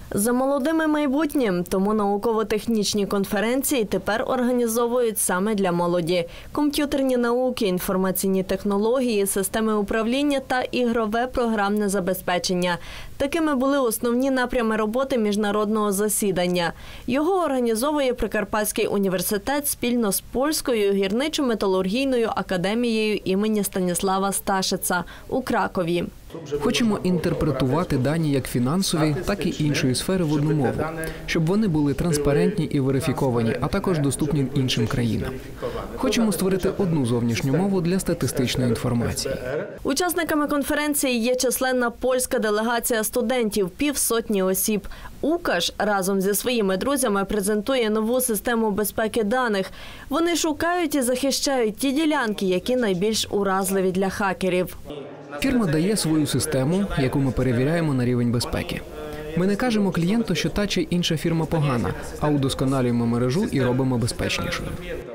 За молодими майбутнім, тому науково-технічні конференції тепер організовують саме для молоді. Комп'ютерні науки, інформаційні технології, системи управління та ігрове програмне забезпечення. Такими були основні напрями роботи міжнародного засідання. Його організовує Прикарпатський університет спільно з Польською гірничо-металургійною академією імені Станіслава Сташица у Кракові. Хочемо інтерпретувати дані як фінансові, так і іншої сфери в одну мову, щоб вони були транспарентні і верифіковані, а також доступні іншим країнам. Хочемо створити одну зовнішню мову для статистичної інформації. Учасниками конференції є численна польська делегація студентів – 500 осіб. УКАШ разом зі своїми друзями презентує нову систему безпеки даних. Вони шукають і захищають ті ділянки, які найбільш уразливі для хакерів. Фірма дає свою систему, яку ми перевіряємо на рівень безпеки. Ми не кажемо клієнту, що та чи інша фірма погана, а удосконалюємо мережу і робимо безпечнішою.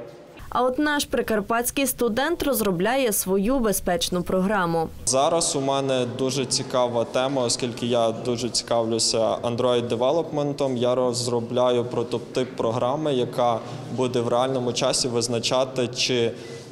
А от наш прикарпатський студент розробляє свою безпечну програму. Зараз у мене дуже цікава тема, оскільки я дуже цікавлюся Android-девелопментом. Я розробляю прототип програми, яка буде в реальному часі визначати, чи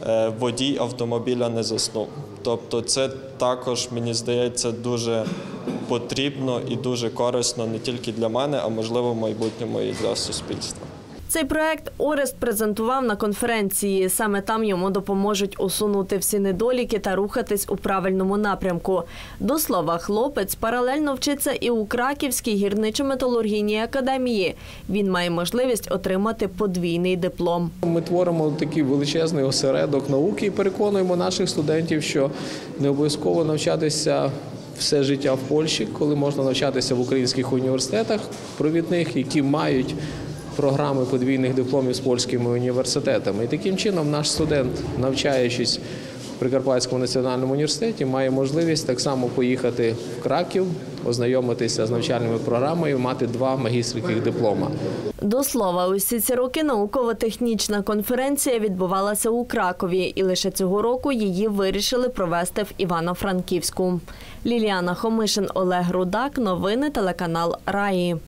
водій автомобіля не заснув. Тобто це також, мені здається, дуже потрібно і дуже корисно не тільки для мене, а можливо в майбутньому і для суспільства. Цей проект Орест презентував на конференції. Саме там йому допоможуть усунути всі недоліки та рухатись у правильному напрямку. До слова, хлопець паралельно вчиться і у Краківській гірничо-металургійній академії. Він має можливість отримати подвійний диплом. Ми творимо такий величезний осередок науки і переконуємо наших студентів, що не обов'язково навчатися все життя в Польщі, коли можна навчатися в українських університетах провідних, які мають програми подвійних дипломів з польськими університетами. І таким чином наш студент, навчаючись в Прикарпатському національному університеті, має можливість так само поїхати в Краків, ознайомитися з навчальними програмами і мати 2 магістерських диплома. До слова, усі ці роки науково-технічна конференція відбувалася у Кракові, і лише цього року її вирішили провести в Івано-Франківську. Ліліана Хомишин, Олег Рудак. Новини телеканал Раї.